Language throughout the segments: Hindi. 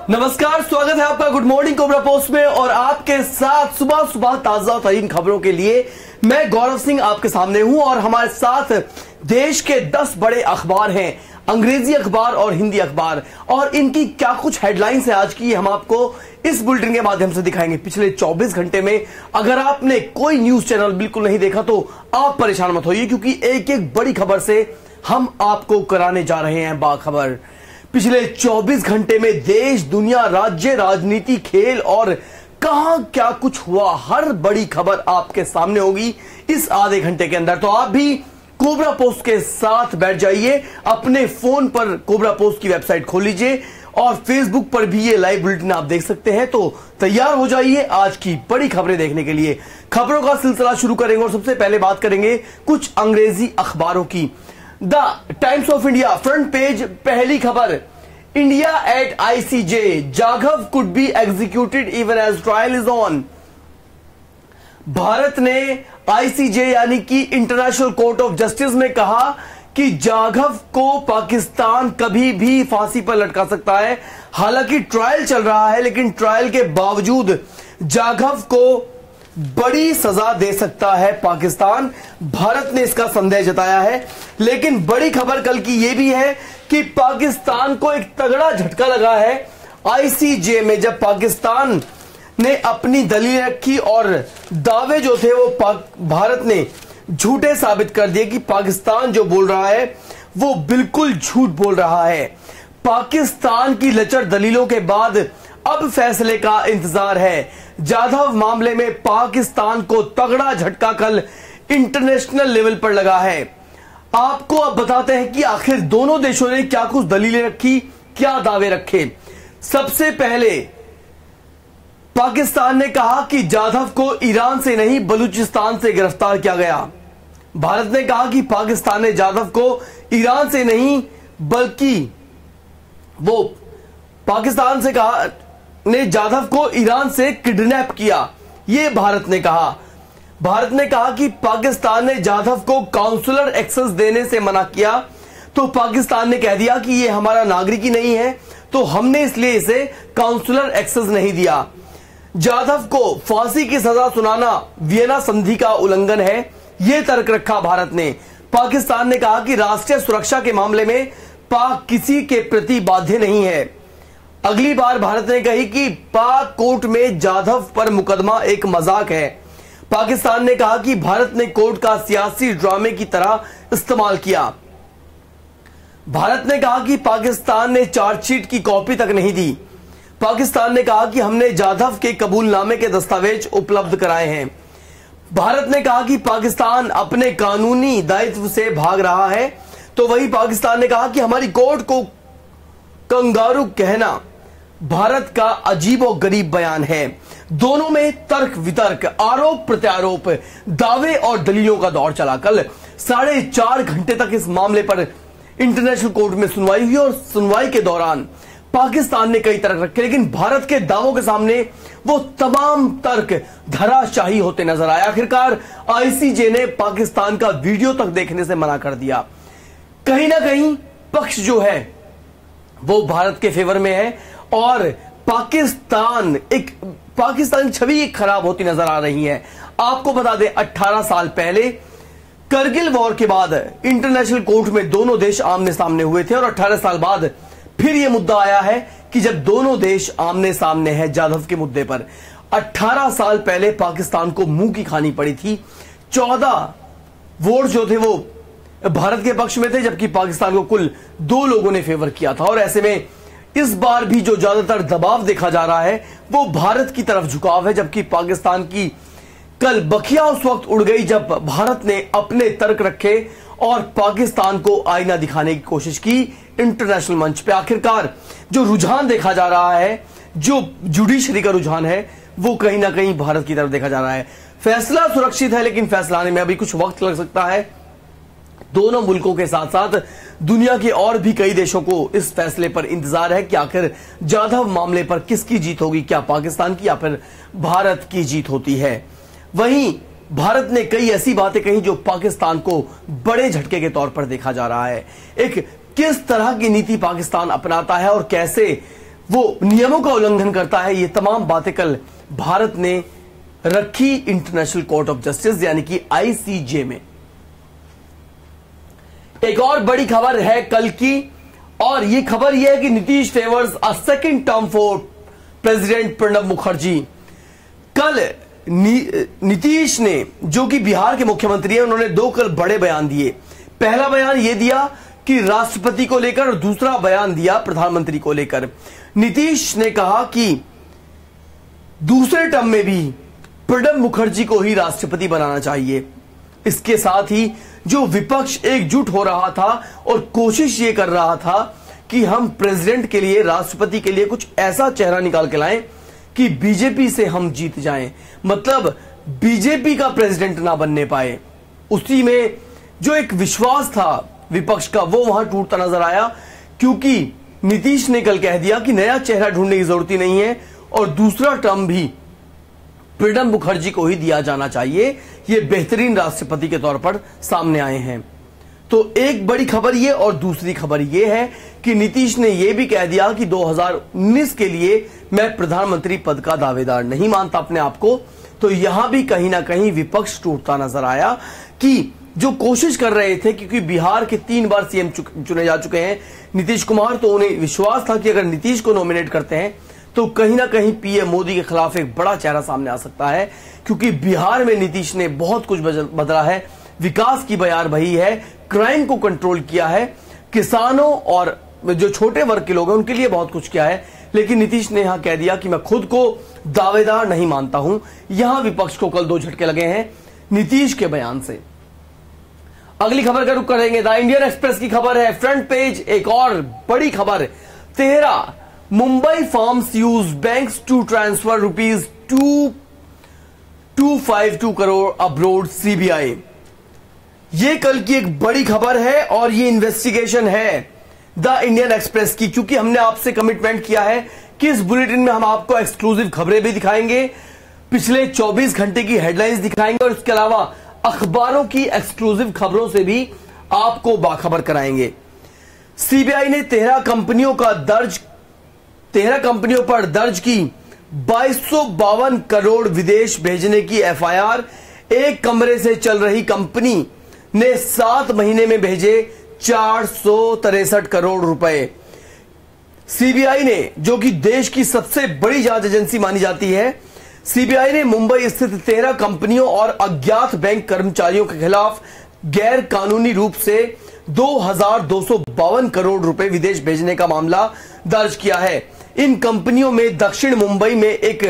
नमस्कार, स्वागत है आपका गुड मॉर्निंग कोबरा पोस्ट में। और आपके साथ सुबह सुबह ताजा तरीन खबरों के लिए मैं गौरव सिंह आपके सामने हूं। और हमारे साथ देश के 10 बड़े अखबार हैं, अंग्रेजी अखबार और हिंदी अखबार, और इनकी क्या कुछ हेडलाइंस है आज की, हम आपको इस बुलेटिन के माध्यम से दिखाएंगे। पिछले 24 घंटे में अगर आपने कोई न्यूज चैनल बिल्कुल नहीं देखा तो आप परेशान मत होइए, क्योंकि एक एक बड़ी खबर से हम आपको कराने जा रहे हैं बाखबर। पिछले 24 घंटे में देश, दुनिया, राज्य, राजनीति, खेल और कहां क्या कुछ हुआ, हर बड़ी खबर आपके सामने होगी इस आधे घंटे के अंदर। तो आप भी कोबरा पोस्ट के साथ बैठ जाइए, अपने फोन पर कोबरा पोस्ट की वेबसाइट खोल लीजिए और फेसबुक पर भी ये लाइव बुलेटिन आप देख सकते हैं। तो तैयार हो जाइए आज की बड़ी खबरें देखने के लिए। खबरों का सिलसिला शुरू करेंगे और सबसे पहले बात करेंगे कुछ अंग्रेजी अखबारों की। The Times of India front page, पहली खबर, India at ICJ, Jadhav could be executed even as trial is on. भारत ने आईसीजे यानी कि इंटरनेशनल कोर्ट ऑफ जस्टिस में कहा कि जाघव को पाकिस्तान कभी भी फांसी पर लटका सकता है। हालांकि ट्रायल चल रहा है, लेकिन ट्रायल के बावजूद जाघव को बड़ी सजा दे सकता है पाकिस्तान। भारत ने इसका संदेह जताया है। लेकिन बड़ी खबर कल की यह भी है कि पाकिस्तान को एक तगड़ा झटका लगा है आईसीजे में, जब पाकिस्तान ने अपनी दलील रखी और दावे जो थे वो भारत ने झूठे साबित कर दिए कि पाकिस्तान जो बोल रहा है वो बिल्कुल झूठ बोल रहा है। पाकिस्तान की लचर दलीलों के बाद अब फैसले का इंतजार है। जाधव मामले में पाकिस्तान को तगड़ा झटका कल इंटरनेशनल लेवल पर लगा है। आपको अब बताते हैं कि आखिर दोनों देशों ने क्या कुछ दलीलें रखी, क्या दावे रखे। सबसे पहले पाकिस्तान ने कहा कि जाधव को ईरान से नहीं बलूचिस्तान से गिरफ्तार किया गया। भारत ने कहा कि पाकिस्तान ने जाधव को ईरान से नहीं बल्कि वो पाकिस्तान से कहा ने जाधव को ईरान से किडनैप किया, यह भारत ने कहा। भारत ने कहा कि पाकिस्तान ने जाधव को काउंसलर एक्सेस देने से मना किया, तो पाकिस्तान ने कह दिया कि यह हमारा नागरिक ही नहीं है, तो हमने इसलिए इसे काउंसलर एक्सेस नहीं दिया। जाधव को फांसी की सजा सुनाना वियना संधि का उल्लंघन है, यह तर्क रखा भारत ने। पाकिस्तान ने कहा कि राष्ट्रीय सुरक्षा के मामले में पाक किसी के प्रति बाध्य नहीं है। अगली बार भारत ने कही कि पाक कोर्ट में जाधव पर मुकदमा एक मजाक है। पाकिस्तान ने कहा कि भारत ने कोर्ट का सियासी ड्रामे की तरह इस्तेमाल किया। भारत ने कहा कि पाकिस्तान ने चार्जशीट की कॉपी तक नहीं दी। पाकिस्तान ने कहा कि हमने जाधव के कबूलनामे के दस्तावेज उपलब्ध कराए हैं। भारत ने कहा कि पाकिस्तान अपने कानूनी दायित्व से भाग रहा है, तो वही पाकिस्तान ने कहा कि हमारी कोर्ट को कंगारू कहना भारत का अजीब और गरीब बयान है। दोनों में तर्क वितर्क, आरोप प्रत्यारोप, दावे और दलीलों का दौर चला। कल 4.5 घंटे तक इस मामले पर इंटरनेशनल कोर्ट में सुनवाई हुई और सुनवाई के दौरान पाकिस्तान ने कई तर्क रखे, लेकिन भारत के दावों के सामने वो तमाम तर्क धराशायी होते नजर आए। आखिरकार आईसीजे ने पाकिस्तान का वीडियो तक देखने से मना कर दिया। कहीं ना कहीं पक्ष जो है वो भारत के फेवर में है और पाकिस्तान की छवि एक खराब होती नजर आ रही है। आपको बता दें, 18 साल पहले करगिल वॉर के बाद इंटरनेशनल कोर्ट में दोनों देश आमने सामने हुए थे और 18 साल बाद फिर यह मुद्दा आया है कि जब दोनों देश आमने सामने हैं जाधव के मुद्दे पर। 18 साल पहले पाकिस्तान को मुंह की खानी पड़ी थी। 14 वोट जो थे वो भारत के पक्ष में थे, जबकि पाकिस्तान को कुल 2 लोगों ने फेवर किया था। और ऐसे में इस बार भी जो ज्यादातर दबाव देखा जा रहा है वो भारत की तरफ झुकाव है, जबकि पाकिस्तान की कल बखिया उस वक्त उड़ गई जब भारत ने अपने तर्क रखे और पाकिस्तान को आईना दिखाने की कोशिश की इंटरनेशनल मंच पे। आखिरकार जो रुझान देखा जा रहा है, जो जुडिशरी का रुझान है, वो कहीं ना कहीं भारत की तरफ देखा जा रहा है। फैसला सुरक्षित है, लेकिन फैसला आने में अभी कुछ वक्त लग सकता है। दोनों मुल्कों के साथ साथ दुनिया के और भी कई देशों को इस फैसले पर इंतजार है कि आखिर जाधव मामले पर किसकी जीत होगी, क्या पाकिस्तान की या फिर भारत की जीत होती है। वहीं भारत ने कई ऐसी बातें कही जो पाकिस्तान को बड़े झटके के तौर पर देखा जा रहा है। एक किस तरह की नीति पाकिस्तान अपनाता है और कैसे वो नियमों का उल्लंघन करता है। ये तमाम बातें कल भारत ने रखी इंटरनेशनल कोर्ट ऑफ जस्टिस यानी कि आईसीजे में। एक और बड़ी खबर है कल की, और यह खबर यह है कि Nitish favours a second term for president Pranab Mukherjee. कल नीतीश ने, जो कि बिहार के मुख्यमंत्री हैं, उन्होंने दो कल बड़े बयान दिए। पहला बयान यह दिया कि राष्ट्रपति को लेकर, और दूसरा बयान दिया प्रधानमंत्री को लेकर। नीतीश ने कहा कि दूसरे टर्म में भी प्रणब मुखर्जी को ही राष्ट्रपति बनाना चाहिए। इसके साथ ही जो विपक्ष एकजुट हो रहा था और कोशिश ये कर रहा था कि हम प्रेसिडेंट के लिए, राष्ट्रपति के लिए कुछ ऐसा चेहरा निकाल के लाएं कि बीजेपी से हम जीत जाएं, मतलब बीजेपी का प्रेसिडेंट ना बनने पाए, उसी में जो एक विश्वास था विपक्ष का वो वहां टूटता नजर आया। क्योंकि नीतीश ने कल कह दिया कि नया चेहरा ढूंढने की जरूरत नहीं है और दूसरा टर्म भी प्रणब मुखर्जी को ही दिया जाना चाहिए। ये बेहतरीन राष्ट्रपति के तौर पर सामने आए हैं। तो एक बड़ी खबर ये, और दूसरी खबर ये है कि नीतीश ने यह भी कह दिया कि 2019 के लिए मैं प्रधानमंत्री पद का दावेदार नहीं मानता अपने आप को। तो यहां भी कहीं ना कहीं विपक्ष टूटता नजर आया कि जो कोशिश कर रहे थे, क्योंकि बिहार के 3 बार सीएम चुने जा चुके हैं नीतीश कुमार, तो उन्हें विश्वास था कि अगर नीतीश को नॉमिनेट करते हैं तो कहीं ना कहीं पीएम मोदी के खिलाफ एक बड़ा चेहरा सामने आ सकता है। क्योंकि बिहार में नीतीश ने बहुत कुछ बदला है, विकास की बयार बही है, क्राइम को कंट्रोल किया है, किसानों और जो छोटे वर्ग के लोग हैं उनके लिए बहुत कुछ किया है। लेकिन नीतीश ने यहां कह दिया कि मैं खुद को दावेदार नहीं मानता हूं। यहां विपक्ष को कल 2 झटके लगे हैं नीतीश के बयान से। अगली खबर का रुख करेंगे। द इंडियन एक्सप्रेस की खबर है, फ्रंट पेज एक और बड़ी खबर। 13 Mumbai firms use banks to transfer ₹252 crore abroad, CBI. ये कल की एक बड़ी खबर है और ये इन्वेस्टिगेशन है द इंडियन एक्सप्रेस की। क्योंकि हमने आपसे कमिटमेंट किया है कि इस बुलेटिन में हम आपको एक्सक्लूसिव खबरें भी दिखाएंगे, पिछले 24 घंटे की हेडलाइंस दिखाएंगे और इसके अलावा अखबारों की एक्सक्लूसिव खबरों से भी आपको बाखबर कराएंगे। सीबीआई ने 13 कंपनियों पर दर्ज की 2252 करोड़ विदेश भेजने की एफआईआर। एक कमरे से चल रही कंपनी ने 7 महीने में भेजे 463 करोड़ रुपए। सीबीआई ने, जो कि देश की सबसे बड़ी जांच एजेंसी मानी जाती है, सीबीआई ने मुंबई स्थित 13 कंपनियों और अज्ञात बैंक कर्मचारियों के खिलाफ गैर कानूनी रूप से 2252 करोड़ रुपए विदेश भेजने का मामला दर्ज किया है। इन कंपनियों में दक्षिण मुंबई में एक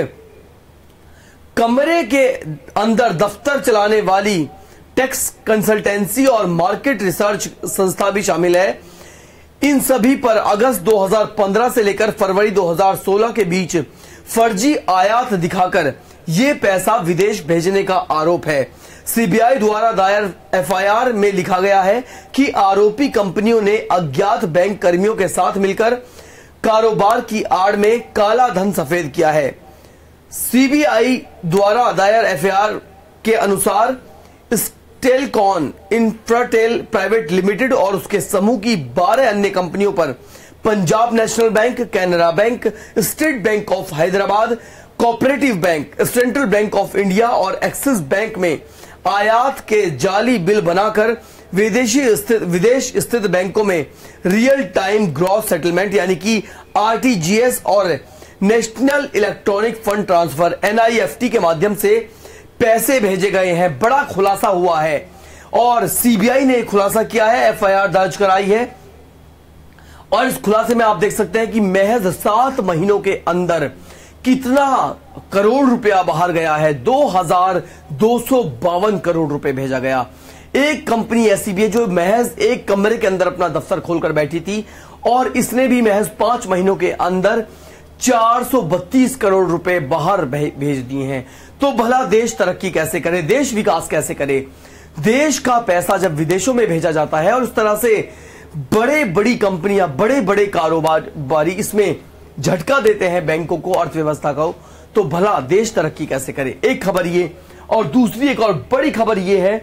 कमरे के अंदर दफ्तर चलाने वाली टैक्स कंसल्टेंसी और मार्केट रिसर्च संस्था भी शामिल है। इन सभी पर अगस्त 2015 से लेकर फरवरी 2016 के बीच फर्जी आयात दिखाकर यह पैसा विदेश भेजने का आरोप है। सीबीआई द्वारा दायर एफआईआर में लिखा गया है कि आरोपी कंपनियों ने अज्ञात बैंक कर्मियों के साथ मिलकर कारोबार की आड़ में काला धन सफेद किया है। सीबीआई द्वारा दायर एफआईआर के अनुसार टेलकॉन इंफ्राटेल प्राइवेट लिमिटेड और उसके समूह की 12 अन्य कंपनियों पर Punjab national bank, Canara bank, state bank of Hyderabad, cooperative bank, central bank of India और एक्सिस बैंक में आयात के जाली बिल बनाकर विदेश स्थित बैंकों में रियल टाइम ग्रॉस सेटलमेंट यानी कि आरटीजीएस और national electronic fund transfer NIFT के माध्यम से पैसे भेजे गए हैं। बड़ा खुलासा हुआ है और सीबीआई ने खुलासा किया है, एफआईआर दर्ज कराई है और इस खुलासे में आप देख सकते हैं कि महज 7 महीनों के अंदर कितना करोड़ रुपया बाहर गया है। 2252 करोड़ रुपए भेजा गया। एक कंपनी ऐसी भी है जो महज एक कमरे के अंदर अपना दफ्तर खोलकर बैठी थी और इसने भी महज 5 महीनों के अंदर 432 करोड़ रुपए बाहर भेज दिए हैं। तो भला देश तरक्की कैसे करे, देश विकास कैसे करे? देश का पैसा जब विदेशों में भेजा जाता है और उस तरह से बड़ी कंपनियां, बड़े कारोबारी इसमें झटका देते हैं बैंकों को, अर्थव्यवस्था को, तो भला देश तरक्की कैसे करे? एक खबर ये, और दूसरी एक और बड़ी खबर ये है,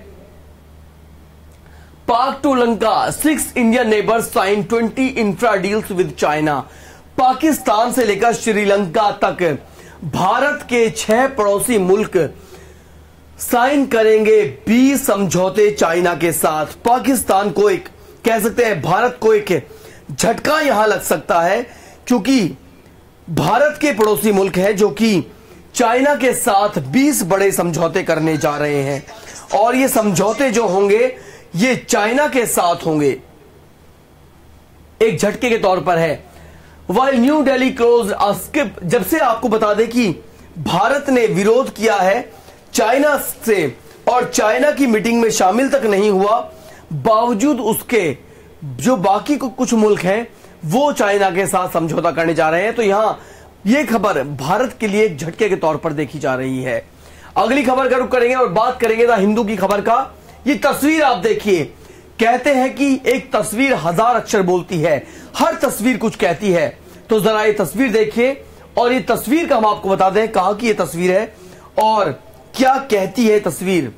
Pak to Lanka 6 Indian neighbours sign 20 infra deals with China. Pakistan से लेकर श्रीलंका तक भारत के 6 पड़ोसी मुल्क साइन करेंगे 20 समझौते चाइना के साथ। पाकिस्तान को एक कह सकते हैं, भारत को एक झटका यहां लग सकता है, क्योंकि भारत के पड़ोसी मुल्क हैं जो कि चाइना के साथ 20 बड़े समझौते करने जा रहे हैं, और ये समझौते जो होंगे ये चाइना के साथ होंगे। एक झटके के तौर पर है। While new Delhi close a skip, जब से आपको बता दें कि भारत ने विरोध किया है चाइना से और चाइना की मीटिंग में शामिल तक नहीं हुआ, बावजूद उसके जो बाकी कुछ मुल्क हैं वो चाइना के साथ समझौता करने जा रहे हैं। तो यहां यह खबर भारत के लिए एक झटके के तौर पर देखी जा रही है। अगली खबर का रुख करेंगे और बात करेंगे द हिंदू की खबर का। ये तस्वीर आप देखिए, कहते हैं कि एक तस्वीर 1000 अक्षर बोलती है, हर तस्वीर कुछ कहती है। तो जरा ये तस्वीर देखिए और ये तस्वीर का हम आपको बता दें कहां की ये तस्वीर है और क्या कहती है तस्वीर।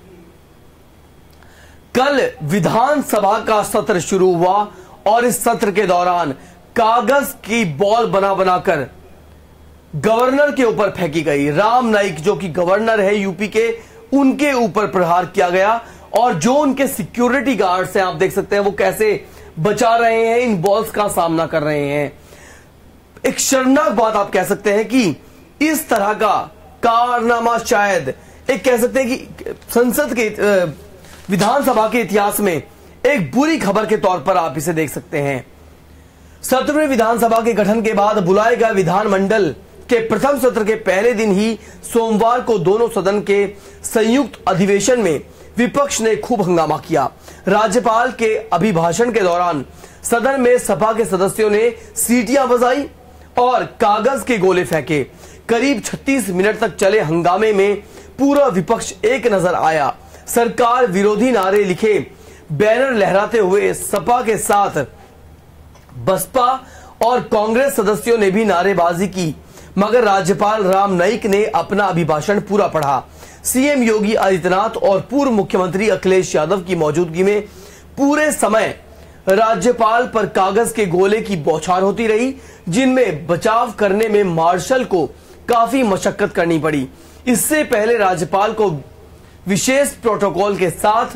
कल विधानसभा का सत्र शुरू हुआ और इस सत्र के दौरान कागज की बॉल बना बनाकर गवर्नर के ऊपर फेंकी गई। राम नाईक जो कि गवर्नर है यूपी के, उनके ऊपर प्रहार किया गया और जो उनके सिक्योरिटी गार्ड्स हैं आप देख सकते हैं वो कैसे बचा रहे हैं, इन बॉल्स का सामना कर रहे हैं। एक शर्मनाक बात आप कह सकते हैं कि इस तरह का कारनामा शायद एक कह सकते हैं कि संसद के विधानसभा के इतिहास में एक बुरी खबर के तौर पर आप इसे देख सकते हैं। 17वें विधानसभा के गठन के बाद बुलाए गए विधानमंडल के प्रथम सत्र के पहले दिन ही सोमवार को दोनों सदन के संयुक्त अधिवेशन में विपक्ष ने खूब हंगामा किया। राज्यपाल के अभिभाषण के दौरान सदन में सपा के सदस्यों ने सीटियां बजाई और कागज के गोले फेंके। करीब 36 मिनट तक चले हंगामे में पूरा विपक्ष एक नजर आया। सरकार विरोधी नारे लिखे बैनर लहराते हुए सपा के साथ बसपा और कांग्रेस सदस्यों ने भी नारेबाजी की, मगर राज्यपाल राम नाईक ने अपना अभिभाषण पूरा पढ़ा। सीएम योगी आदित्यनाथ और पूर्व मुख्यमंत्री अखिलेश यादव की मौजूदगी में पूरे समय राज्यपाल पर कागज के गोले की बौछार होती रही, जिनमें बचाव करने में मार्शल को काफी मशक्कत करनी पड़ी। इससे पहले राज्यपाल को विशेष प्रोटोकॉल के साथ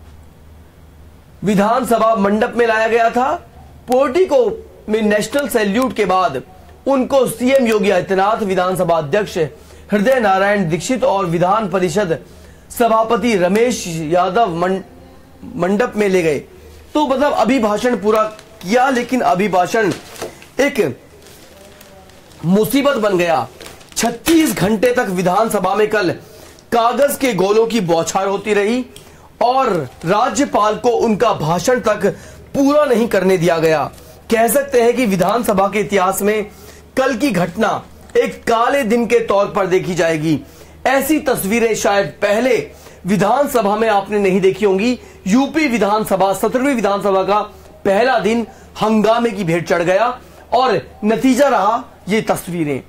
विधानसभा मंडप में लाया गया था। पोर्टिको में नेशनल सैल्यूट के बाद उनको सीएम योगी आदित्यनाथ, विधानसभा अध्यक्ष हृदय नारायण दीक्षित और विधान परिषद सभापति रमेश यादव मंडप में ले गए। तो मतलब अभिभाषण पूरा किया, लेकिन अभिभाषण एक मुसीबत बन गया। 36 घंटे तक विधानसभा में कल कागज के गोलों की बौछार होती रही और राज्यपाल को उनका भाषण तक पूरा नहीं करने दिया गया। कह सकते हैं कि विधानसभा के इतिहास में कल की घटना एक काले दिन के तौर पर देखी जाएगी। ऐसी तस्वीरें शायद पहले विधानसभा में आपने नहीं देखी होंगी। यूपी विधानसभा 17वीं विधानसभा का पहला दिन हंगामे की भेंट चढ़ गया और नतीजा रहा ये तस्वीरें।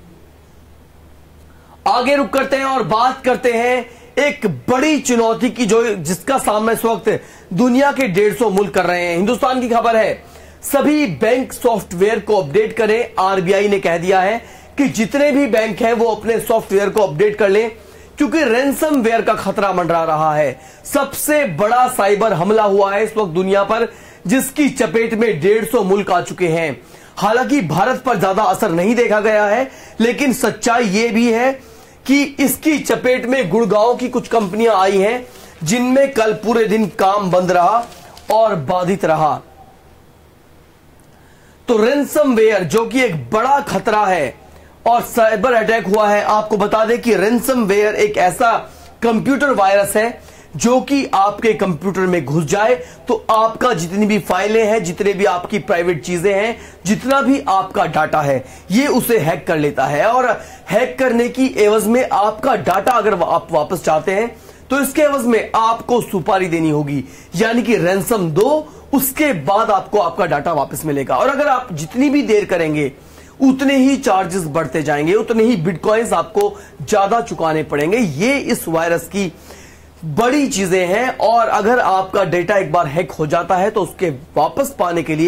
आगे रुक करते हैं और बात करते हैं एक बड़ी चुनौती की जिसका सामना इस वक्त दुनिया के 150 मुल्क कर रहे हैं। हिंदुस्तान की खबर है, सभी बैंक सॉफ्टवेयर को अपडेट करें। आरबीआई ने कह दिया है कि जितने भी बैंक हैं वो अपने सॉफ्टवेयर को अपडेट कर लें, क्योंकि रैंसमवेयर का खतरा मंडरा रहा है। सबसे बड़ा साइबर हमला हुआ है इस वक्त दुनिया पर, जिसकी चपेट में 150 मुल्क आ चुके हैं। हालांकि भारत पर ज्यादा असर नहीं देखा गया है, लेकिन सच्चाई यह भी है कि इसकी चपेट में गुड़गांव की कुछ कंपनियां आई हैं, जिनमें कल पूरे दिन काम बंद रहा और बाधित रहा। तो रैंसमवेयर जो कि एक बड़ा खतरा है और साइबर अटैक हुआ है। आपको बता दें कि रैंसमवेयर एक ऐसा कंप्यूटर वायरस है जो कि आपके कंप्यूटर में घुस जाए तो आपका जितनी भी फाइलें हैं, जितने भी आपकी प्राइवेट चीजें हैं, जितना भी आपका डाटा है, ये उसे हैक कर लेता है। और हैक करने की एवज में आपका डाटा अगर आप वापस चाहते हैं तो इसके एवज में आपको सुपारी देनी होगी, यानी कि रैंसम दो, उसके बाद आपको आपका डाटा वापस मिलेगा। और अगर आप जितनी भी देर करेंगे उतने ही चार्जेस बढ़ते जाएंगे, उतने ही बिटकॉइंस आपको ज्यादा चुकाने पड़ेंगे। ये इस वायरस की बड़ी चीजें हैं और अगर आपका डेटा एक बार हैक हो जाता है तो उसके वापस पाने के लिए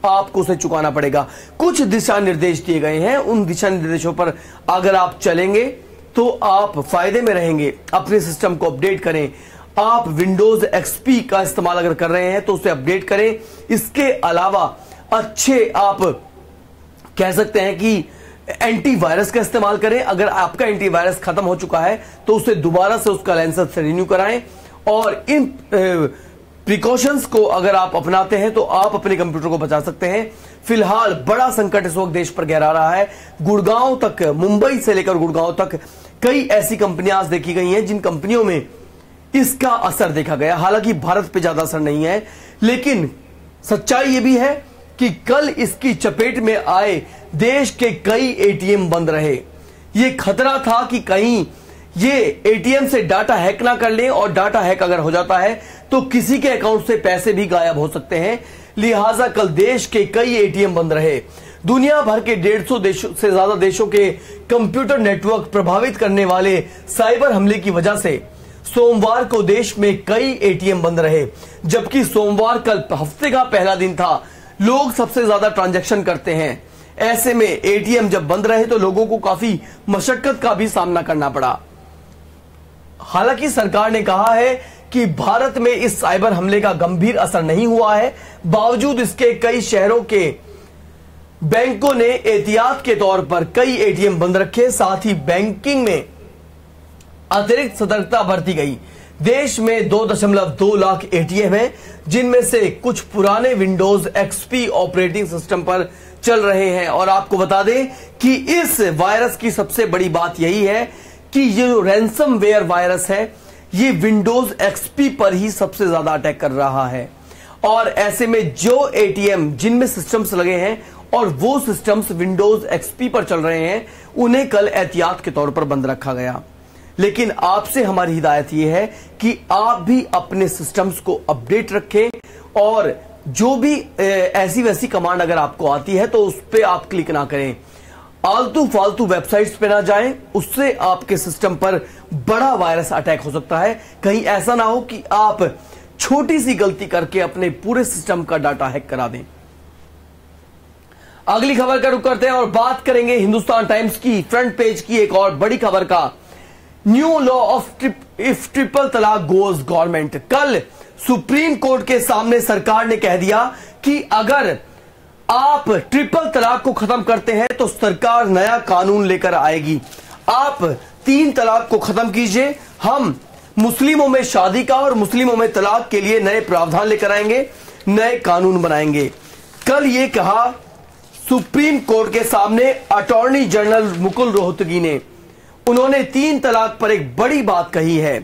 आपको उसे चुकाना पड़ेगा। कुछ दिशा निर्देश दिए गए हैं, उन दिशा निर्देशों पर अगर आप चलेंगे तो आप फायदे में रहेंगे। अपने सिस्टम को अपडेट करें। आप विंडोज एक्सपी का इस्तेमाल अगर कर रहे हैं तो उसे अपडेट करें। इसके अलावा अच्छे आप कह सकते हैं कि एंटीवायरस का इस्तेमाल करें। अगर आपका एंटीवायरस खत्म हो चुका है तो उसे दोबारा से उसका लाइसेंस रिन्यू कराएं। और इन प्रिकॉशंस को अगर आप अपनाते हैं तो आप अपने कंप्यूटर को बचा सकते हैं। फिलहाल बड़ा संकट इस वक्त देश पर गहरा रहा है। गुड़गांव तक, मुंबई से लेकर गुड़गांव तक कई ऐसी कंपनियां आज देखी गई हैं जिन कंपनियों में इसका असर देखा गया। हालांकि भारत पे ज्यादा असर नहीं है, लेकिन सच्चाई यह भी है कि कल इसकी चपेट में आए देश के कई एटीएम बंद रहे। यह खतरा था कि कहीं ये एटीएम से डाटा हैक ना कर लें, और डाटा हैक अगर हो जाता है तो किसी के अकाउंट से पैसे भी गायब हो सकते हैं। लिहाजा कल देश के कई एटीएम बंद रहे। दुनिया भर के 150 देशों से ज्यादा देशों के कंप्यूटर नेटवर्क प्रभावित करने वाले साइबर हमले की वजह से सोमवार को देश में कई एटीएम बंद रहे। जबकि सोमवार कल हफ्ते का पहला दिन था। लोग सबसे ज्यादा ट्रांजैक्शन करते हैं। ऐसे में एटीएम जब बंद रहे तो लोगों को काफी मशक्कत का भी सामना करना पड़ा। हालांकि सरकार ने कहा है कि भारत में इस साइबर हमले का गंभीर असर नहीं हुआ है। बावजूद इसके कई शहरों के बैंकों ने एहतियात के तौर पर कई एटीएम बंद रखे। साथ ही बैंकिंग में अतिरिक्त सतर्कता बरती गई। देश में 2.2 लाख एटीएम हैं, जिनमें से कुछ पुराने विंडोज एक्सपी ऑपरेटिंग सिस्टम पर चल रहे हैं। और आपको बता दें कि इस वायरस की सबसे बड़ी बात यही है कि ये जो रैंसमवेयर वायरस है ये विंडोज एक्सपी पर ही सबसे ज्यादा अटैक कर रहा है। और ऐसे में जो एटीएम जिनमें सिस्टम्स लगे हैं और वो सिस्टम्स विंडोज एक्सपी पर चल रहे हैं, उन्हें कल एहतियात के तौर पर बंद रखा गया। लेकिन आपसे हमारी हिदायत यह है कि आप भी अपने सिस्टम्स को अपडेट रखें, और जो भी ऐसी वैसी कमांड अगर आपको आती है तो उस पर आप क्लिक ना करें। आलतू फालतू वेबसाइट्स पे ना जाएं, उससे आपके सिस्टम पर बड़ा वायरस अटैक हो सकता है। कहीं ऐसा ना हो कि आप छोटी सी गलती करके अपने पूरे सिस्टम का डाटा हैक करा दें। अगली खबर का रुख करते हैं और बात करेंगे हिंदुस्तान टाइम्स की फ्रंट पेज की एक और बड़ी खबर का। New law of if triple talaq goes government. कल सुप्रीम कोर्ट के सामने सरकार ने कह दिया कि अगर आप ट्रिपल तलाक को खत्म करते हैं तो सरकार नया कानून लेकर आएगी। आप 3 तलाक को खत्म कीजिए, हम मुस्लिमों में शादी का और मुस्लिमों में तलाक के लिए नए प्रावधान लेकर आएंगे, नए कानून बनाएंगे। कल ये कहा सुप्रीम कोर्ट के सामने अटॉर्नी जनरल मुकुल रोहतगी ने। उन्होंने 3 तलाक पर एक बड़ी बात कही है।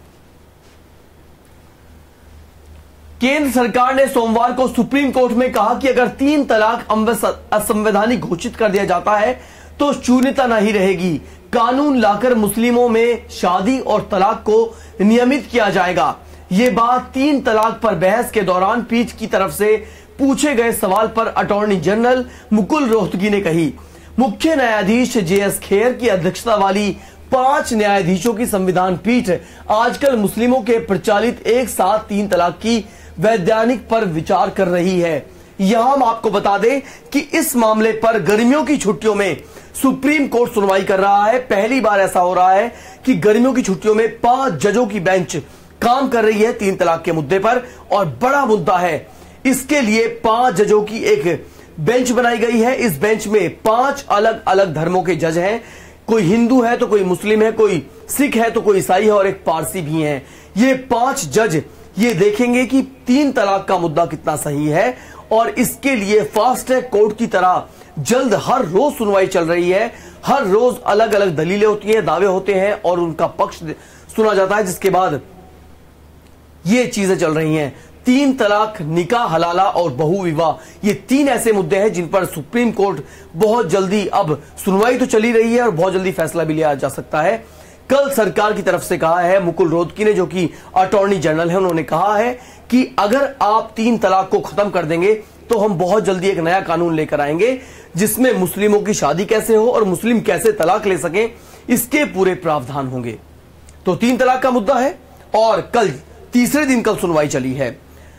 केंद्र सरकार ने सोमवार को सुप्रीम कोर्ट में कहा कि अगर 3 तलाक असंवैधानिक घोषित कर दिया जाता है तो शून्यता नहीं रहेगी। कानून लाकर मुस्लिमों में शादी और तलाक को नियमित किया जाएगा। ये बात 3 तलाक पर बहस के दौरान पीठ की तरफ से पूछे गए सवाल पर अटॉर्नी जनरल मुकुल रोहतगी ने कही। मुख्य न्यायाधीश JS खेर की अध्यक्षता वाली 5 न्यायाधीशों की संविधान पीठ आजकल मुस्लिमों के प्रचलित एक साथ 3 तलाक की वैधानिक पर विचार कर रही है। यहां हम आपको बता दें कि इस मामले पर गर्मियों की छुट्टियों में सुप्रीम कोर्ट सुनवाई कर रहा है। पहली बार ऐसा हो रहा है कि गर्मियों की छुट्टियों में 5 जजों की बेंच काम कर रही है 3 तलाक के मुद्दे पर, और बड़ा मुद्दा है। इसके लिए 5 जजों की एक बेंच बनाई गई है। इस बेंच में 5 अलग अलग धर्मों के जज हैं। कोई हिंदू है तो कोई मुस्लिम है, कोई सिख है तो कोई ईसाई है, और एक पारसी भी है। ये 5 जज ये देखेंगे कि 3 तलाक का मुद्दा कितना सही है, और इसके लिए फास्ट ट्रैक कोर्ट की तरह जल्द हर रोज सुनवाई चल रही है। हर रोज अलग अलग दलीलें होती हैं, दावे होते हैं और उनका पक्ष सुना जाता है, जिसके बाद ये चीजें चल रही हैं। 3 तलाक, निकाह हलाला और बहु विवाह, ये 3 ऐसे मुद्दे हैं जिन पर सुप्रीम कोर्ट बहुत जल्दी, अब सुनवाई तो चली रही है और बहुत जल्दी फैसला भी लिया जा सकता है। कल सरकार की तरफ से कहा है मुकुल रोहतगी ने, जो कि अटॉर्नी जनरल है, उन्होंने कहा है कि अगर आप 3 तलाक को खत्म कर देंगे तो हम बहुत जल्दी एक नया कानून लेकर आएंगे जिसमें मुस्लिमों की शादी कैसे हो और मुस्लिम कैसे तलाक ले सकें, इसके पूरे प्रावधान होंगे। तो 3 तलाक का मुद्दा है और कल तीसरे दिन कल सुनवाई चली है।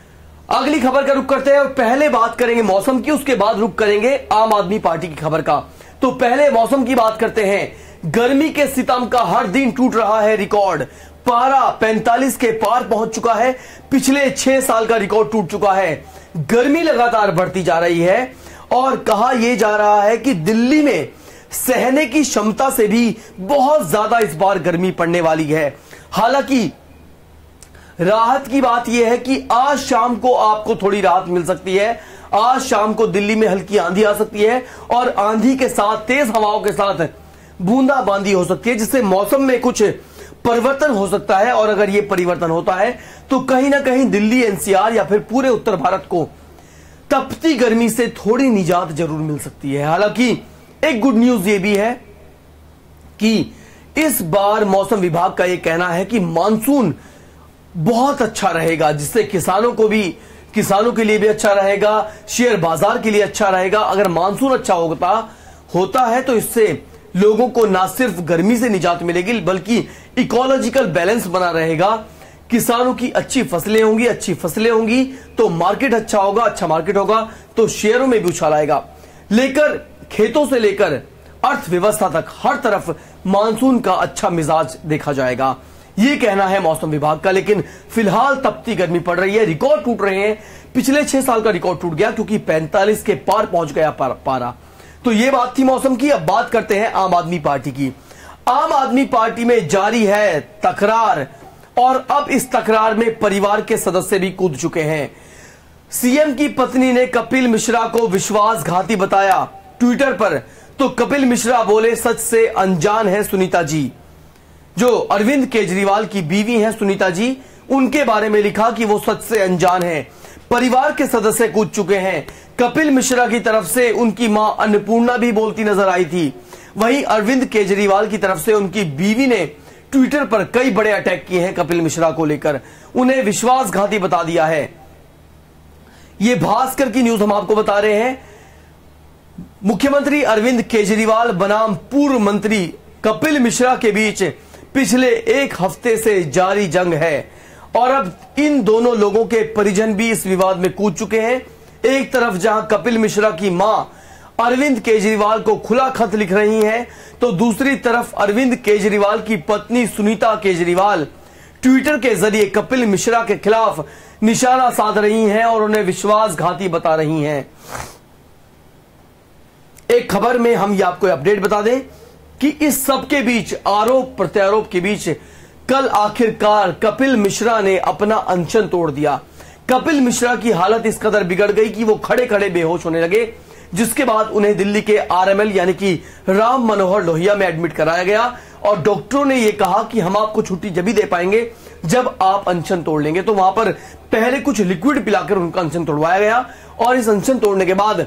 अगली खबर का रुख करते हैं और पहले बात करेंगे मौसम की, उसके बाद रुख करेंगे आम आदमी पार्टी की खबर का। तो पहले मौसम की बात करते हैं। गर्मी के सितम का हर दिन टूट रहा है रिकॉर्ड। पारा 45 के पार पहुंच चुका है। पिछले 6 साल का रिकॉर्ड टूट चुका है। गर्मी लगातार बढ़ती जा रही है और कहा यह जा रहा है कि दिल्ली में सहने की क्षमता से भी बहुत ज्यादा इस बार गर्मी पड़ने वाली है। हालांकि राहत की बात यह है कि आज शाम को आपको थोड़ी राहत मिल सकती है। आज शाम को दिल्ली में हल्की आंधी आ सकती है और आंधी के साथ तेज हवाओं के साथ बूंदाबांदी हो सकती है, जिससे मौसम में कुछ परिवर्तन हो सकता है। और अगर यह परिवर्तन होता है तो कहीं ना कहीं दिल्ली, एनसीआर या फिर पूरे उत्तर भारत को तपती गर्मी से थोड़ी निजात जरूर मिल सकती है। हालांकि एक गुड न्यूज यह भी है कि इस बार मौसम विभाग का यह कहना है कि मानसून बहुत अच्छा रहेगा, जिससे किसानों के लिए भी अच्छा रहेगा, शेयर बाजार के लिए अच्छा रहेगा। अगर मानसून अच्छा होता है तो इससे लोगों को ना सिर्फ गर्मी से निजात मिलेगी बल्कि इकोलॉजिकल बैलेंस बना रहेगा। किसानों की अच्छी फसलें होंगी तो मार्केट अच्छा होगा, अच्छा मार्केट होगा तो शेयरों में भी उछाल आएगा। खेतों से लेकर अर्थव्यवस्था तक हर तरफ मानसून का अच्छा मिजाज देखा जाएगा, ये कहना है मौसम विभाग का। लेकिन फिलहाल तपती गर्मी पड़ रही है, रिकॉर्ड टूट रहे हैं। पिछले 6 साल का रिकॉर्ड टूट गया क्योंकि 45 के पार पहुंच गया पारा। तो ये बात थी मौसम की। अब बात करते हैं आम आदमी पार्टी की। आम आदमी पार्टी में जारी है तकरार और अब इस तकरार में परिवार के सदस्य भी कूद चुके हैं। सीएम की पत्नी ने कपिल मिश्रा को विश्वासघाती बताया ट्विटर पर। तो कपिल मिश्रा बोले, सच से अनजान है सुनीता जी। जो अरविंद केजरीवाल की बीवी हैं सुनीता जी, उनके बारे में लिखा कि वो सच से अनजान है। परिवार के सदस्य कूद चुके हैं। कपिल मिश्रा की तरफ से उनकी मां अन्नपूर्णा भी बोलती नजर आई थी। वहीं अरविंद केजरीवाल की तरफ से उनकी बीवी ने ट्विटर पर कई बड़े अटैक किए हैं कपिल मिश्रा को लेकर, उन्हें विश्वासघाती बता दिया है। यह भास्कर की न्यूज हम आपको बता रहे हैं। मुख्यमंत्री अरविंद केजरीवाल बनाम पूर्व मंत्री कपिल मिश्रा के बीच पिछले 1 हफ्ते से जारी जंग है और अब इन दोनों लोगों के परिजन भी इस विवाद में कूद चुके हैं। एक तरफ जहां कपिल मिश्रा की मां अरविंद केजरीवाल को खुला खत लिख रही हैं, तो दूसरी तरफ अरविंद केजरीवाल की पत्नी सुनीता केजरीवाल ट्विटर के जरिए कपिल मिश्रा के खिलाफ निशाना साध रही हैं और उन्हें विश्वासघाती बता रही हैं। एक खबर में हम ये आपको अपडेट बता दें कि इस सब के बीच, आरोप प्रत्यारोप के बीच, कल आखिरकार कपिल मिश्रा ने अपना अनशन तोड़ दिया। कपिल मिश्रा की हालत इस कदर बिगड़ गई कि वो खड़े खड़े बेहोश होने लगे, जिसके बाद उन्हें दिल्ली के आरएमएल यानी कि राम मनोहर लोहिया में एडमिट कराया गया और डॉक्टरों ने यह कहा कि हम आपको छुट्टी जब भी दे पाएंगे जब आप अनशन तोड़ लेंगे। तो वहां पर पहले कुछ लिक्विड पिलाकर उनका अनशन तोड़वाया गया और इस अनशन तोड़ने के बाद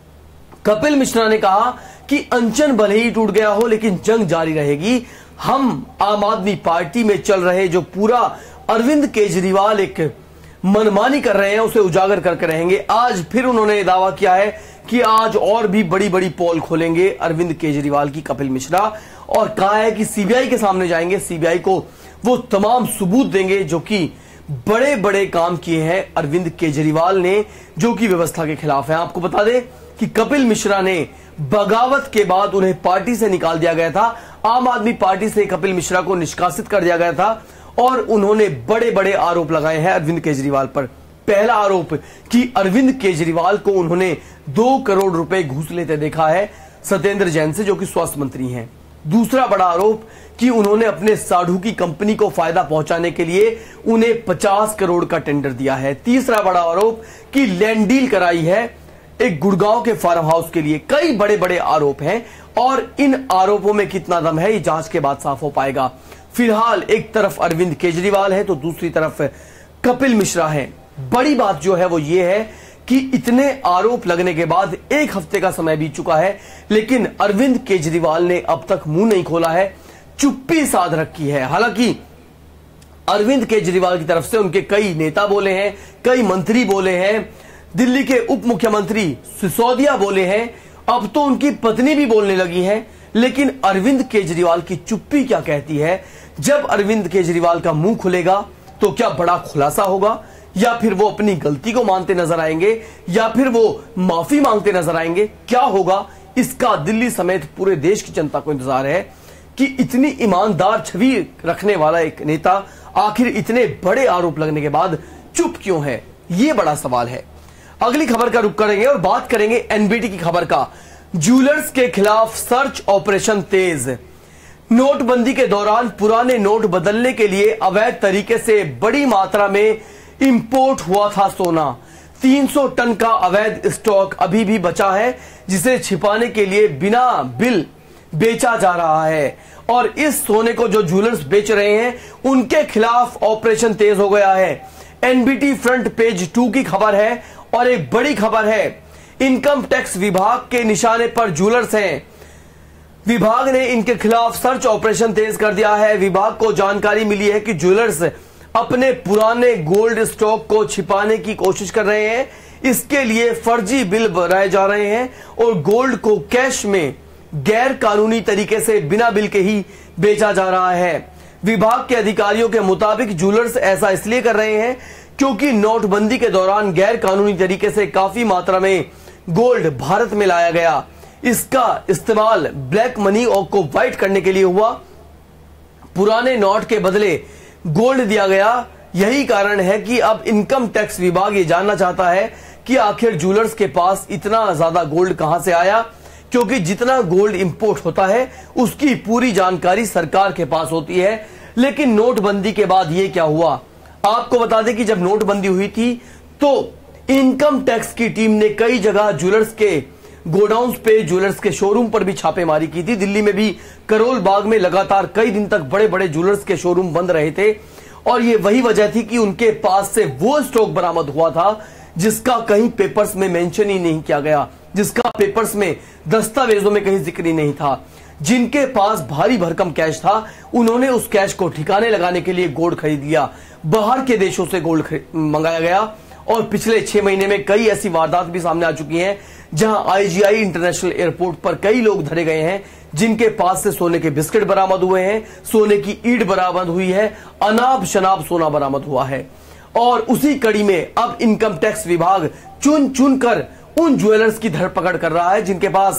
कपिल मिश्रा ने कहा कि अनशन भले ही टूट गया हो लेकिन जंग जारी रहेगी। हम आम आदमी पार्टी में चल रहे जो पूरा अरविंद केजरीवाल एक मनमानी कर रहे हैं उसे उजागर करके रहेंगे। आज फिर उन्होंने दावा किया है कि आज और भी बड़ी बड़ी पोल खोलेंगे अरविंद केजरीवाल की कपिल मिश्रा, और कहा है कि सीबीआई के सामने जाएंगे, सीबीआई को वो तमाम सबूत देंगे जो कि बड़े बड़े काम किए हैं अरविंद केजरीवाल ने जो कि व्यवस्था के खिलाफ है। आपको बता दें कि कपिल मिश्रा ने बगावत के बाद उन्हें पार्टी से निकाल दिया गया था। आम आदमी पार्टी से कपिल मिश्रा को निष्कासित कर दिया गया था और उन्होंने बड़े बड़े आरोप लगाए हैं अरविंद केजरीवाल पर। पहला आरोप कि अरविंद केजरीवाल को उन्होंने 2 करोड़ रुपए घूस लेते देखा है सत्येंद्र जैन से, जो कि स्वास्थ्य मंत्री हैं। दूसरा बड़ा आरोप कि उन्होंने अपने साधु की कंपनी को फायदा पहुंचाने के लिए उन्हें 50 करोड़ का टेंडर दिया है। तीसरा बड़ा आरोप कि लैंड डील कराई है एक गुड़गांव के फार्म हाउस के लिए। कई बड़े बड़े आरोप हैं और इन आरोपों में कितना दम है ये जांच के बाद साफ हो पाएगा। फिलहाल एक तरफ अरविंद केजरीवाल है तो दूसरी तरफ कपिल मिश्रा है। बड़ी बात जो है वो ये है कि इतने आरोप लगने के बाद 1 हफ्ते का समय बीत चुका है लेकिन अरविंद केजरीवाल ने अब तक मुंह नहीं खोला है, चुप्पी साध रखी है। हालांकि अरविंद केजरीवाल की तरफ से उनके कई नेता बोले हैं, कई मंत्री बोले हैं, दिल्ली के उप मुख्यमंत्री सिसोदिया बोले हैं, अब तो उनकी पत्नी भी बोलने लगी है। लेकिन अरविंद केजरीवाल की चुप्पी क्या कहती है? जब अरविंद केजरीवाल का मुंह खुलेगा तो क्या बड़ा खुलासा होगा या फिर वो अपनी गलती को मानते नजर आएंगे, या फिर वो माफी मांगते नजर आएंगे? क्या होगा, इसका दिल्ली समेत पूरे देश की जनता को इंतजार है कि इतनी ईमानदार छवि रखने वाला एक नेता आखिर इतने बड़े आरोप लगने के बाद चुप क्यों है? यह बड़ा सवाल है। अगली खबर का रुख करेंगे और बात करेंगे एनबीटी की खबर का। ज्वेलर्स के खिलाफ सर्च ऑपरेशन तेज। नोटबंदी के दौरान पुराने नोट बदलने के लिए अवैध तरीके से बड़ी मात्रा में इंपोर्ट हुआ था सोना। 300 टन का अवैध स्टॉक अभी भी बचा है, जिसे छिपाने के लिए बिना बिल बेचा जा रहा है। और इस सोने को जो ज्वेलर्स बेच रहे हैं उनके खिलाफ ऑपरेशन तेज हो गया है। एनबीटी फ्रंट पेज 2 की खबर है और एक बड़ी खबर है। इनकम टैक्स विभाग के निशाने पर ज्वेलर्स हैं। विभाग ने इनके खिलाफ सर्च ऑपरेशन तेज कर दिया है। विभाग को जानकारी मिली है कि ज्वेलर्स अपने पुराने गोल्ड स्टॉक को छिपाने की कोशिश कर रहे हैं। इसके लिए फर्जी बिल बनाए जा रहे हैं और गोल्ड को कैश में गैर कानूनी तरीके से बिना बिल के ही बेचा जा रहा है। विभाग के अधिकारियों के मुताबिक ज्वेलर्स ऐसा इसलिए कर रहे हैं क्योंकि नोटबंदी के दौरान गैर कानूनी तरीके से काफी मात्रा में गोल्ड भारत में लाया गया। इसका इस्तेमाल ब्लैक मनी और को व्हाइट करने के लिए हुआ। पुराने नोट के बदले गोल्ड दिया गया। यही कारण है कि अब इनकम टैक्स विभाग ये जानना चाहता है कि आखिर ज्वेलर्स के पास इतना ज्यादा गोल्ड कहां से आया, क्योंकि जितना गोल्ड इंपोर्ट होता है उसकी पूरी जानकारी सरकार के पास होती है। लेकिन नोटबंदी के बाद ये क्या हुआ, आपको बता दें कि जब नोटबंदी हुई थी तो इनकम टैक्स की टीम ने कई जगह ज्वेलर्स के गोडाउन्स पे, ज्वेलर्स के शोरूम पर भी छापेमारी की थी। दिल्ली में भी करोल बाग में लगातार कई दिन तक बड़े बड़े ज्वेलर्स के शोरूम बंद रहे थे और ये वही वजह थी कि उनके पास से वो स्टॉक बरामद हुआ था जिसका कहीं पेपर्स में मेंशन ही नहीं किया गया, जिसका पेपर्स में, दस्तावेजों में कहीं जिक्र ही नहीं था। जिनके पास भारी भरकम कैश था उन्होंने उस कैश को ठिकाने लगाने के लिए गोल्ड खरीद लिया। बाहर के देशों से गोल्ड मंगाया गया और पिछले 6 महीने में कई ऐसी वारदात भी सामने आ चुकी हैं जहां आईजीआई इंटरनेशनल एयरपोर्ट पर कई लोग धरे गए हैं जिनके पास से सोने के बिस्किट बरामद हुए हैं, सोने की ईंट बरामद हुई है, अनाब शनाब सोना बरामद हुआ है। और उसी कड़ी में अब इनकम टैक्स विभाग चुन चुन कर उन ज्वेलर्स की धरपकड़ कर रहा है जिनके पास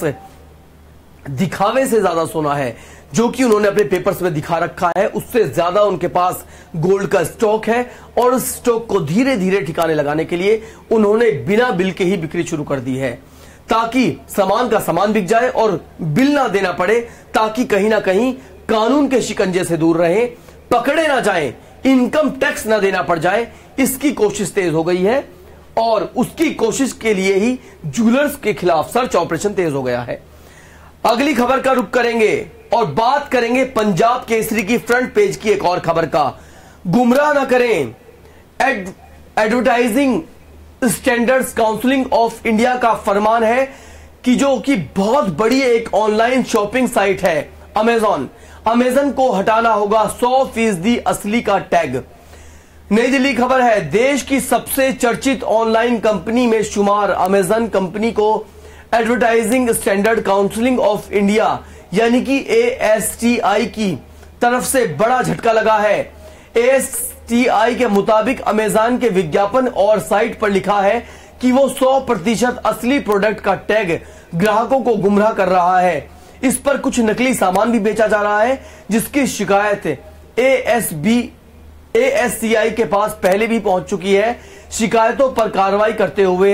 दिखावे से ज्यादा सोना है, जो कि उन्होंने अपने पेपर्स में दिखा रखा है, उससे ज्यादा उनके पास गोल्ड का स्टॉक है। और उस स्टॉक को धीरे धीरे ठिकाने लगाने के लिए उन्होंने बिना बिल के ही बिक्री शुरू कर दी है, ताकि सामान का सामान बिक जाए और बिल ना देना पड़े, ताकि कहीं ना कहीं कानून के शिकंजे से दूर रहे, पकड़े ना जाएं, इनकम टैक्स ना देना पड़ जाए। इसकी कोशिश तेज हो गई है और उसकी कोशिश के लिए ही ज्वेलर्स के खिलाफ सर्च ऑपरेशन तेज हो गया है। अगली खबर का रुख करेंगे और बात करेंगे पंजाब केसरी की फ्रंट पेज की एक और खबर का। गुमराह न करें, advertising standards council of India का फरमान है कि जो कि बहुत बड़ी एक ऑनलाइन शॉपिंग साइट है अमेजन को हटाना होगा 100% असली का टैग। नई दिल्ली खबर है, देश की सबसे चर्चित ऑनलाइन कंपनी में शुमार अमेजन कंपनी को advertising standard council of India यानी कि ASTI की तरफ से बड़ा झटका लगा है। ASTI के मुताबिक अमेजन के विज्ञापन और साइट पर लिखा है कि वो 100% असली प्रोडक्ट का टैग ग्राहकों को गुमराह कर रहा है। इस पर कुछ नकली सामान भी बेचा जा रहा है, जिसकी शिकायत ASCI के पास पहले भी पहुंच चुकी है। शिकायतों पर कार्रवाई करते हुए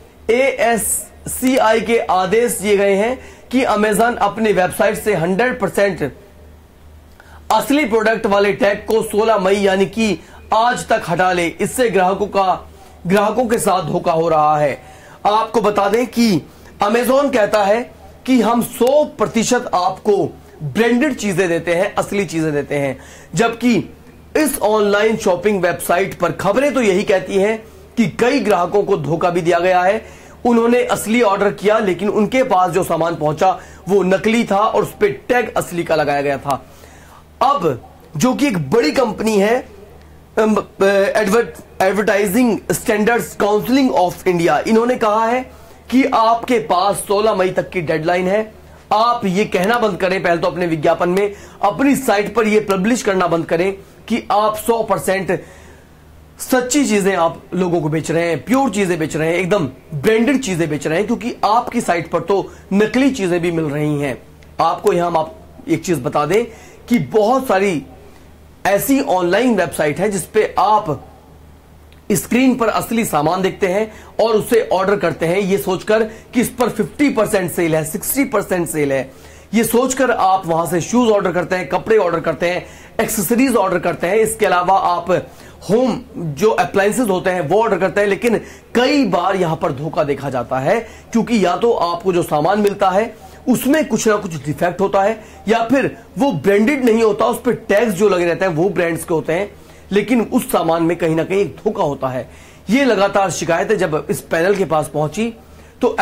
ASCI के आदेश दिए गए हैं कि अमेजन अपनी वेबसाइट से 100% असली प्रोडक्ट वाले टैग को 16 मई यानी कि आज तक हटा ले। इससे ग्राहकों के साथ धोखा हो रहा है। आपको बता दें कि अमेजन कहता है कि हम 100% आपको ब्रांडेड चीजें देते हैं, असली चीजें देते हैं, जबकि इस ऑनलाइन शॉपिंग वेबसाइट पर खबरें तो यही कहती हैं कि कई ग्राहकों को धोखा भी दिया गया है। उन्होंने असली ऑर्डर किया लेकिन उनके पास जो सामान पहुंचा वो नकली था और उस पर टैग असली का लगाया गया था। अब जो कि एक बड़ी कंपनी है advertising standards council of India, इन्होंने कहा है कि आपके पास 16 मई तक की डेडलाइन है। आप ये कहना बंद करें, पहले तो अपने विज्ञापन में, अपनी साइट पर ये पब्लिश करना बंद करें कि आप 100% सच्ची चीजें आप लोगों को बेच रहे हैं, प्योर चीजें बेच रहे हैं, एकदम ब्रांडेड चीजें बेच रहे हैं, क्योंकि आपकी साइट पर तो नकली चीजें भी मिल रही हैं। आपको यहां हम एक चीज बता दें कि बहुत सारी ऐसी ऑनलाइन वेबसाइट है जिसपे आप स्क्रीन पर असली सामान देखते हैं और उसे ऑर्डर करते हैं ये सोचकर कि इस पर 50% सेल है, 60% सेल है, ये सोचकर आप वहां से शूज ऑर्डर करते हैं, कपड़े ऑर्डर करते हैं, एक्सेसरीज ऑर्डर करते हैं। इसके अलावा आप होम जो अप्लायंसेस होते हैं वो ऑर्डर करते हैं। लेकिन कई बार यहां पर धोखा देखा जाता है, क्योंकि या तो आपको जो सामान मिलता है उसमें कुछ ना कुछ डिफेक्ट होता है, या फिर वो ब्रांडेड नहीं होता, उस पर टैग्स जो लगे रहते हैं वो ब्रांड्स के होते हैं, लेकिन उस सामान में कहीं ना कहीं एक धोखा होता है। ये लगातार शिकायतें जब इस पैनल के पास पहुंची तो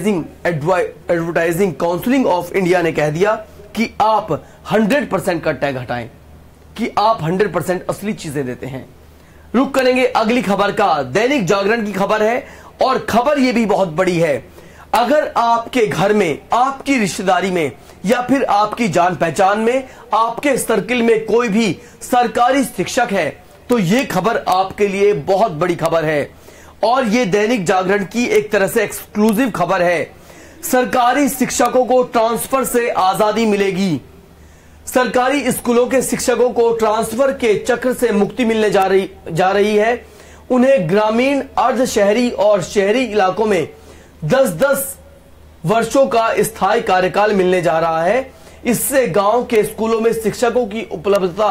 एडवर्टाइजिंग काउंसिल ऑफ इंडिया ने कह दिया कि आप 100% का टैग हटाएं, कि आप 100% असली चीजें देते हैं। रुक करेंगे अगली खबर का। दैनिक जागरण की खबर है और खबर यह भी बहुत बड़ी है। अगर आपके घर में, आपकी रिश्तेदारी में या फिर आपकी जान पहचान में, आपके सर्किल में कोई भी सरकारी शिक्षक है तो यह खबर आपके लिए बहुत बड़ी खबर है और यह दैनिक जागरण की एक तरह से एक्सक्लूसिव खबर है। सरकारी शिक्षकों को ट्रांसफर से आजादी मिलेगी। सरकारी स्कूलों के शिक्षकों को ट्रांसफर के चक्र से मुक्ति मिलने जा रही है। उन्हें ग्रामीण, अर्ध शहरी और शहरी इलाकों में 10-10 वर्षों का स्थायी कार्यकाल मिलने जा रहा है। इससे गांव के स्कूलों में शिक्षकों की उपलब्धता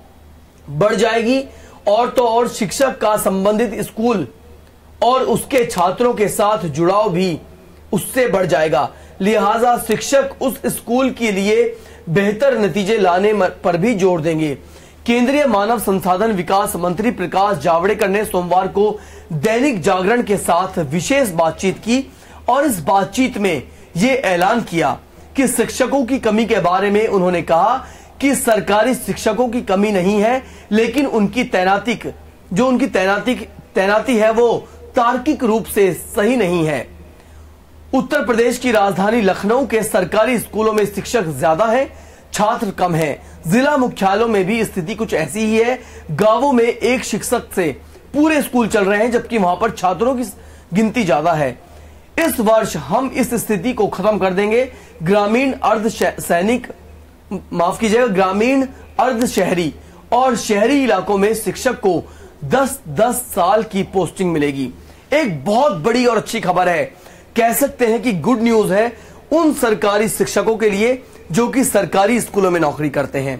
बढ़ जाएगी और तो और शिक्षक का संबंधित स्कूल और उसके छात्रों के साथ जुड़ाव भी उससे बढ़ जाएगा। लिहाजा शिक्षक उस स्कूल के लिए बेहतर नतीजे लाने पर भी जोर देंगे। केंद्रीय मानव संसाधन विकास मंत्री प्रकाश जावड़ेकर ने सोमवार को दैनिक जागरण के साथ विशेष बातचीत की और इस बातचीत में यह ऐलान किया कि शिक्षकों की कमी के बारे में उन्होंने कहा कि सरकारी शिक्षकों की कमी नहीं है, लेकिन उनकी तैनाती है वो तार्किक रूप से सही नहीं है। उत्तर प्रदेश की राजधानी लखनऊ के सरकारी स्कूलों में शिक्षक ज्यादा हैं, छात्र कम हैं। जिला मुख्यालयों में भी स्थिति कुछ ऐसी ही है। गांवों में एक शिक्षक से पूरे स्कूल चल रहे हैं, जबकि वहां पर छात्रों की गिनती ज्यादा है। इस वर्ष हम इस स्थिति को खत्म कर देंगे। ग्रामीण, ग्रामीण, अर्ध शहरी और शहरी इलाकों में शिक्षक को 10-10 साल की पोस्टिंग मिलेगी। एक बहुत बड़ी और अच्छी खबर है, कह सकते हैं कि गुड न्यूज है उन सरकारी शिक्षकों के लिए जो कि सरकारी स्कूलों में नौकरी करते हैं।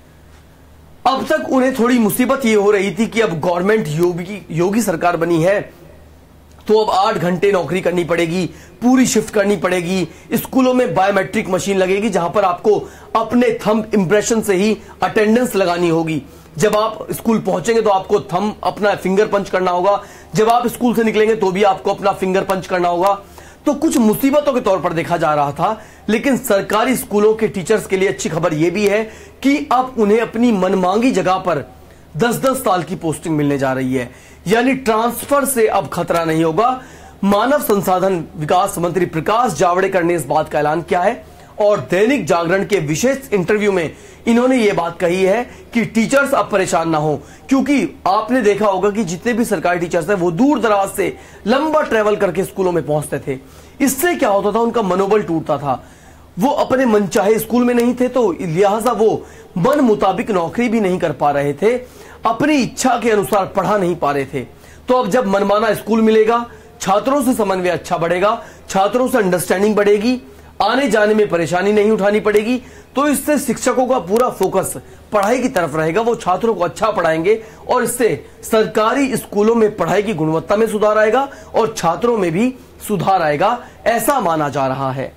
अब तक उन्हें थोड़ी मुसीबत ये हो रही थी कि अब गवर्नमेंट योगी सरकार बनी है तो अब 8 घंटे नौकरी करनी पड़ेगी, पूरी शिफ्ट करनी पड़ेगी। स्कूलों में बायोमेट्रिक मशीन लगेगी जहां पर आपको अपने थंब इंप्रेशन से ही अटेंडेंस लगानी होगी। जब आप स्कूल पहुंचेंगे तो आपको थंब अपना फिंगर पंच करना होगा, जब आप स्कूल से निकलेंगे तो भी आपको अपना फिंगर पंच करना होगा। तो कुछ मुसीबतों के तौर पर देखा जा रहा था, लेकिन सरकारी स्कूलों के टीचर्स के लिए अच्छी खबर यह भी है कि अब उन्हें अपनी मनमांगी जगह पर 10-10 साल की पोस्टिंग मिलने जा रही है, यानी ट्रांसफर से अब खतरा नहीं होगा। मानव संसाधन विकास मंत्री प्रकाश जावड़ेकर ने इस बात का ऐलान किया है और दैनिक जागरण के विशेष इंटरव्यू में इन्होंने ये बात कही है कि टीचर्स अब परेशान ना हो, क्योंकि आपने देखा होगा कि जितने भी सरकारी टीचर्स हैं वो दूर दराज से लंबा ट्रेवल करके स्कूलों में पहुंचते थे। इससे क्या होता था, उनका मनोबल टूटता था, वो अपने मनचाहे स्कूल में नहीं थे, तो लिहाजा वो मन मुताबिक नौकरी भी नहीं कर पा रहे थे, अपनी इच्छा के अनुसार पढ़ा नहीं पा रहे थे। तो अब जब मनमाना स्कूल मिलेगा, छात्रों से समन्वय अच्छा बढ़ेगा, छात्रों से अंडरस्टैंडिंग बढ़ेगी, आने जाने में परेशानी नहीं उठानी पड़ेगी, तो इससे शिक्षकों का पूरा फोकस पढ़ाई की तरफ रहेगा, वो छात्रों को अच्छा पढ़ाएंगे और इससे सरकारी स्कूलों में पढ़ाई की गुणवत्ता में सुधार आएगा और छात्रों में भी सुधार आएगा, ऐसा माना जा रहा है।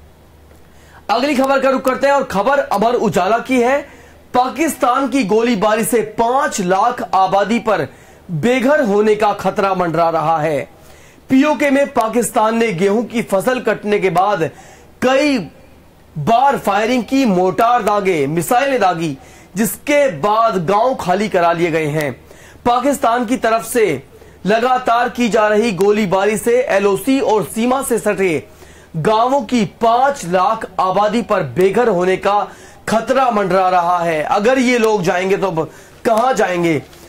अगली खबर का रुख करते हैं और खबर अमर उजाला की है। पाकिस्तान की गोलीबारी से 5 लाख आबादी पर बेघर होने का खतरा मंडरा रहा है। पीओके में पाकिस्तान ने गेहूं की फसल कटने के बाद कई बार फायरिंग की, मोर्टार दागे, मिसाइलें दागी, जिसके बाद गांव खाली करा लिए गए हैं। पाकिस्तान की तरफ से लगातार की जा रही गोलीबारी से एलओसी और सीमा से सटे गांवों की 5 लाख आबादी पर बेघर होने का खतरा मंडरा रहा है। अगर ये लोग जाएंगे तो कहां जाएंगे?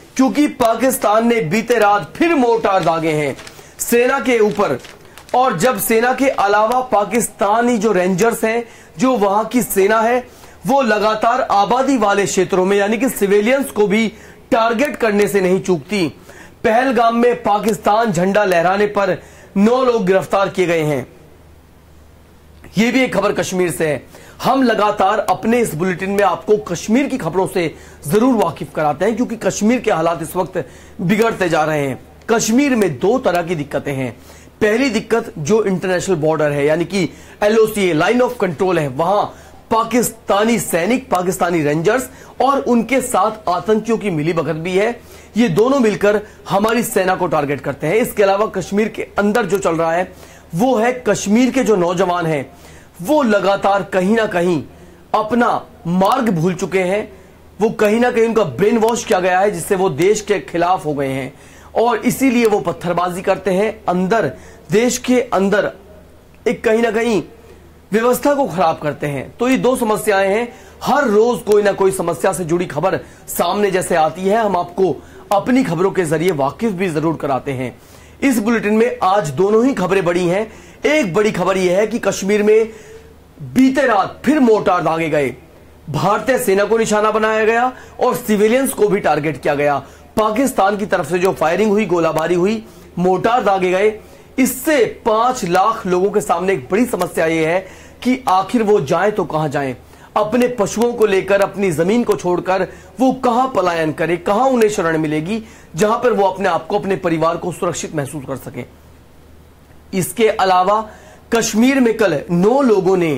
क्योंकि पाकिस्तान ने बीते रात फिर मोर्टार दागे हैं सेना के ऊपर। और जब सेना के अलावा पाकिस्तानी जो रेंजर्स हैं, जो वहां की सेना है, वो लगातार आबादी वाले क्षेत्रों में यानी कि सिविलियंस को भी टारगेट करने से नहीं चूकती। पहलगाम में पाकिस्तान झंडा लहराने पर 9 लोग गिरफ्तार किए गए हैं। यह भी एक खबर कश्मीर से है। हम लगातार अपने इस बुलेटिन में आपको कश्मीर की खबरों से जरूर वाकिफ कराते हैं, क्योंकि कश्मीर के हालात इस वक्त बिगड़ते जा रहे हैं। कश्मीर में 2 तरह की दिक्कतें हैं। पहली दिक्कत जो इंटरनेशनल बॉर्डर है यानी कि LOC लाइन ऑफ कंट्रोल है, वहां पाकिस्तानी सैनिक, पाकिस्तानी रेंजर्स और उनके साथ आतंकियों की मिलीभगत भी है। ये दोनों मिलकर हमारी सेना को टारगेट करते हैं। इसके अलावा कश्मीर के अंदर जो चल रहा है वो है कश्मीर के जो नौजवान हैं वो लगातार कहीं ना कहीं अपना मार्ग भूल चुके हैं। वो कहीं ना कहीं उनका ब्रेन वॉश किया गया है, जिससे वो देश के खिलाफ हो गए हैं और इसीलिए वो पत्थरबाजी करते हैं। अंदर देश के अंदर एक कहीं ना कहीं व्यवस्था को खराब करते हैं। तो ये 2 समस्याएं हैं। हर रोज कोई ना कोई समस्या से जुड़ी खबर सामने जैसे आती है, हम आपको अपनी खबरों के जरिए वाकिफ भी जरूर कराते हैं। इस बुलेटिन में आज दोनों ही खबरें बड़ी हैं। एक बड़ी खबर यह है कि कश्मीर में बीते रात फिर मोर्टार दागे गए। भारतीय सेना को निशाना बनाया गया और सिविलियंस को भी टारगेट किया गया। पाकिस्तान की तरफ से जो फायरिंग हुई, गोलाबारी हुई, मोर्टार दागे गए, इससे 5 लाख लोगों के सामने एक बड़ी समस्या यह है कि आखिर वो जाएं तो कहां जाएं। अपने पशुओं को लेकर, अपनी जमीन को छोड़कर वो कहां पलायन करें, कहां उन्हें शरण मिलेगी जहां पर वो अपने आप को, अपने परिवार को सुरक्षित महसूस कर सकें। इसके अलावा कश्मीर में कल 9 लोगों ने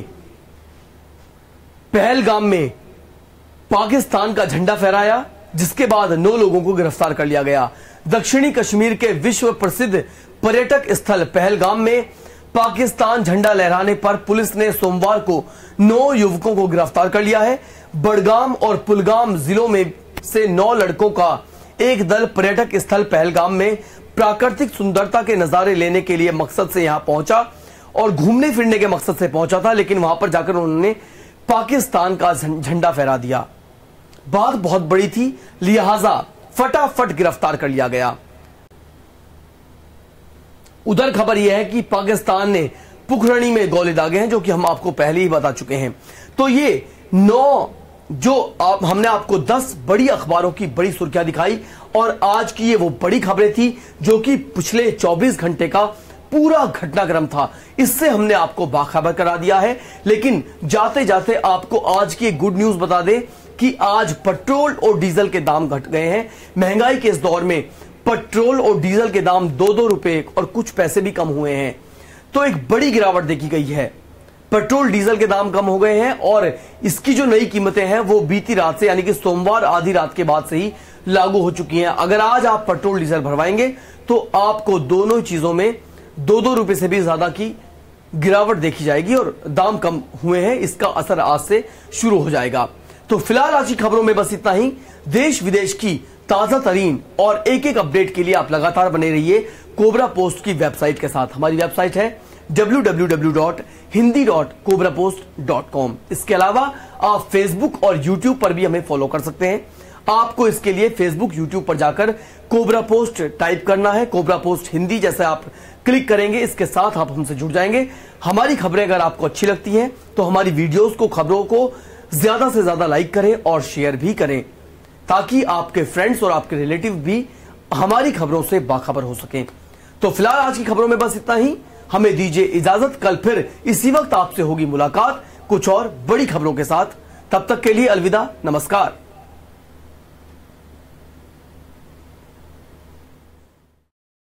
पहलगाम में पाकिस्तान का झंडा फहराया, जिसके बाद 9 लोगों को गिरफ्तार कर लिया गया। दक्षिणी कश्मीर के विश्व प्रसिद्ध पर्यटक स्थल पहलगाम में पाकिस्तान झंडा लहराने पर पुलिस ने सोमवार को 9 युवकों को गिरफ्तार कर लिया है। बडगाम और पुलगाम जिलों में से 9 लड़कों का एक दल पर्यटक स्थल पहलगाम में प्राकृतिक सुंदरता के नजारे लेने के लिए मकसद से यहां पहुंचा और घूमने फिरने के मकसद से पहुंचा था, लेकिन वहां पर जाकर उन्होंने पाकिस्तान का झंडा फहरा दिया। बात बहुत बड़ी थी, लिहाजा फटाफट गिरफ्तार कर लिया गया। उधर खबर यह है कि पाकिस्तान ने पुखरणी में गोले दागे हैं, जो कि हम आपको पहले ही बता चुके हैं। तो ये 9 जो हमने आपको 10 बड़ी अखबारों की बड़ी सुर्खियां दिखाई और आज की ये वो बड़ी खबरें थी जो कि पिछले 24 घंटे का पूरा घटनाक्रम था। इससे हमने आपको बाखबर करा दिया है। लेकिन जाते जाते आपको आज की एक गुड न्यूज बता दें कि आज पेट्रोल और डीजल के दाम घट गए हैं। महंगाई के इस दौर में पेट्रोल और डीजल के दाम 2-2 रुपए और कुछ पैसे भी कम हुए हैं। तो एक बड़ी गिरावट देखी गई है। पेट्रोल डीजल के दाम कम हो गए हैं और इसकी जो नई कीमतें हैं वो बीती रात से यानी कि सोमवार आधी रात के बाद से ही लागू हो चुकी हैं। अगर आज आप पेट्रोल डीजल भरवाएंगे तो आपको दोनों चीजों में 2-2 रुपए से भी ज्यादा की गिरावट देखी जाएगी और दाम कम हुए हैं। इसका असर आज से शुरू हो जाएगा। तो फिलहाल आज की खबरों में बस इतना ही। देश विदेश की ताजा तरीन और एक अपडेट के लिए आप लगातार बने रहिए कोबरा पोस्ट की वेबसाइट के साथ। हमारी वेबसाइट है www.hindi.cobrapost.com। इसके अलावा आप फेसबुक और यूट्यूब पर भी हमें फॉलो कर सकते हैं। आपको इसके लिए फेसबुक, यूट्यूब पर जाकर कोबरा पोस्ट टाइप करना है। कोबरा पोस्ट हिंदी जैसे आप क्लिक करेंगे, इसके साथ आप हमसे जुड़ जाएंगे। हमारी खबरें अगर आपको अच्छी लगती हैं तो हमारी वीडियोस को, खबरों को ज्यादा से ज्यादा लाइक करें और शेयर भी करें, ताकि आपके फ्रेंड्स और आपके रिलेटिव भी हमारी खबरों से बाखबर हो सकें। तो फिलहाल आज की खबरों में बस इतना ही। हमें दीजिए इजाजत। कल फिर इसी वक्त आपसे होगी मुलाकात कुछ और बड़ी खबरों के साथ। तब तक के लिए अलविदा, नमस्कार।